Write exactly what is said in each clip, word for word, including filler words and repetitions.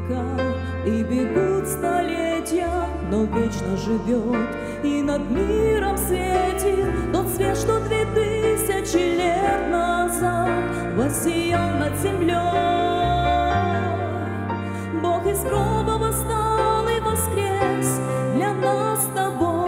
века, и бегут столетия, но вечно живет, и над миром светит тот свет, что две тысячи лет назад воссиял над землей. Бог из гроба восстал и воскрес для нас с тобой.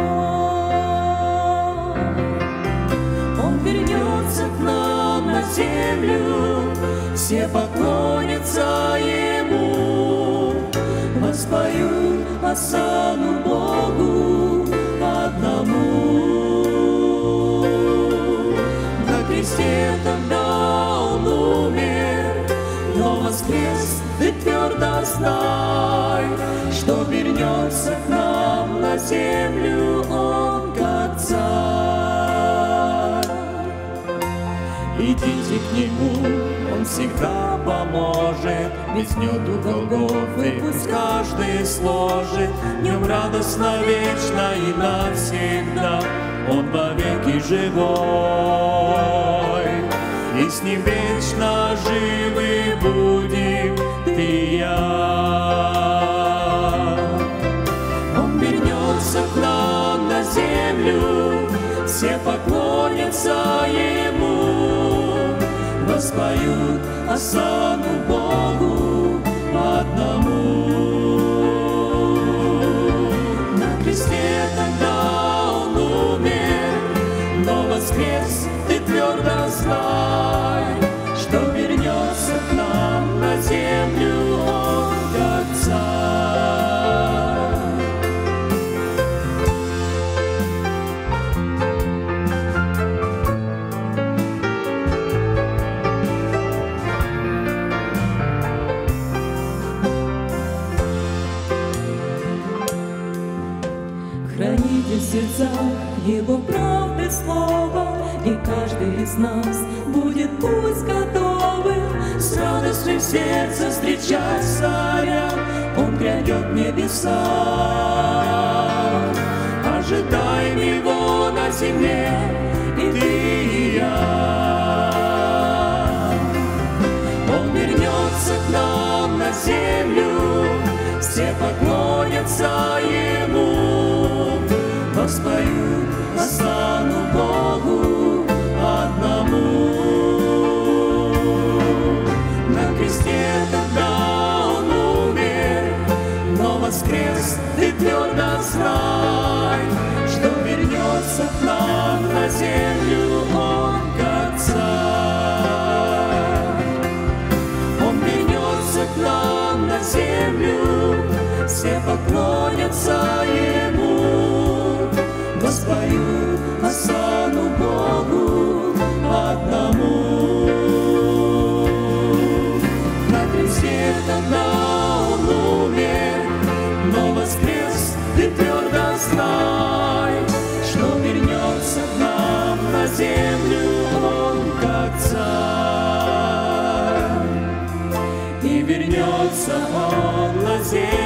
Он вернется к нам на землю, все поклонятся Ему, воспоют осану Богу одному. На кресте тогда Он умер, но воскрес, ты твердо знай, что вернется к нам на землю Он как царь. Идите к Нему, Он всегда поможет, ведь снету Голгофы пусть каждый сложит. В Нем радостно, вечно и навсегда, Он вовеки живой, и с Ним вечно живы будем ты и я. Он вернется к нам на землю, все поклонятся Ему, воспоют осану Богу одному. На кресте тогда Он умер, но воскрес, ты твердо знай, что вернется к нам на землю Он как царь. Храните в сердцах Его правды слова, и каждый из нас будет пусть готовым с радостью в сердце встречать царя. Он грядет в небеса, ожидаем Его на земле, и ты и я. Он вернется к нам на землю, все поклонятся Ему, воспоют осану Богу одному. На кресте тогда Он умер, но воскрес, ты твердо знай, что вернется к нам на землю Он как царь. Он вернется к нам на землю, все поклонятся Ему, воспоют осану Богу одному. На кресте тогда Он умер, но воскрес, ты твердо знай, что вернется к нам на землю Он как царь. И вернется Он на землю